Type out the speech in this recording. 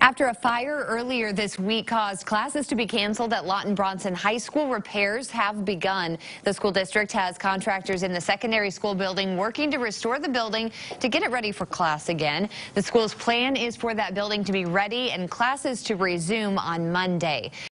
After a fire earlier this week caused classes to be canceled at Lawton-Bronson High School, repairs have begun. The school district has contractors in the secondary school building working to restore the building to get it ready for class again. The school's plan is for that building to be ready and classes to resume on Monday.